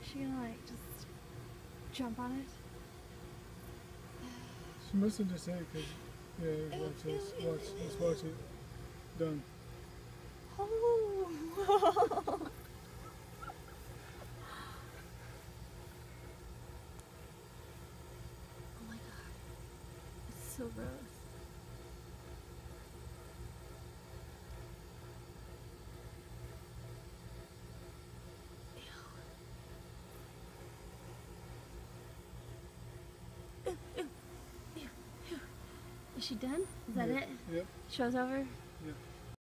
she gonna like just jump on it? She must have just said because, yeah, watch this. Let's watch it. Done. Oh. Oh my god. It's so gross. Is she done? Is that it? Yep. Show's over? Yep.